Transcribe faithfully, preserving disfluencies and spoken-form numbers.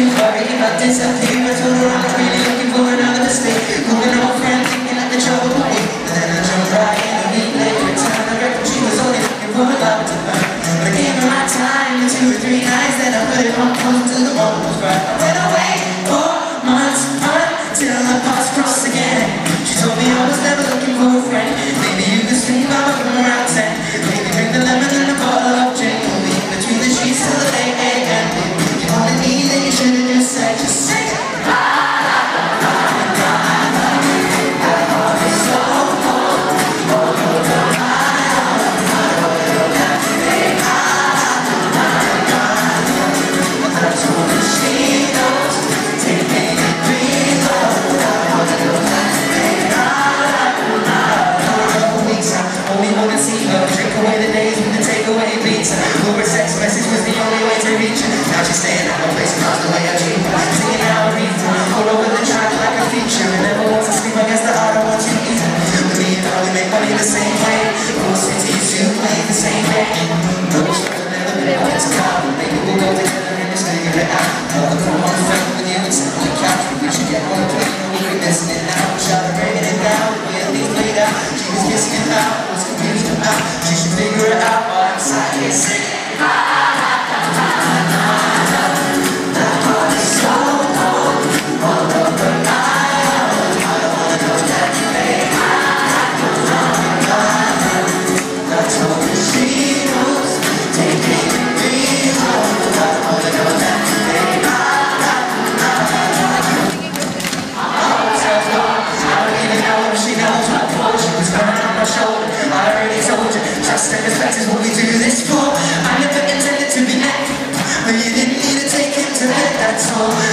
too far, about disappear. I told her I'm not really looking for another mistake. Moving on friend, thinking like the trouble away. And then I jumped right in a week later. Returned the record, she was only looking for a love to burn. But I gave her my time in two or three nights. Then I put it on close till the moment was right. I went away four months, until my paths crossed again. She told me I was never looking for a friend. Maybe you could sleep, I'ma come around ten. Maybe drink the lemon and a bottle of gin. We'll be in between the sheets till the eight a m If you wanted me, then you should've just said, just sing it. Over text message was the only way to reach her. Now she's staying at my place across the way I treat her. Singing how I read her, all over the track like a feature. And never wants to sleep, I guess the harder wants to eat her. But me and her, we make money the same way. Both cities to play the same game. Those friends have never been on this cloud. Maybe we'll go together and just figure it out. I'll come on friend with you and sit on the couch. We should get on the plane and we could messing it now. Shot her bringing it down, we at least played out. She was kissing it out, was confused about. She should figure it out while I'm side here singing. Trust and respect is what we do this for. I never intended to be left, but you didn't need to take him to bed, that's all.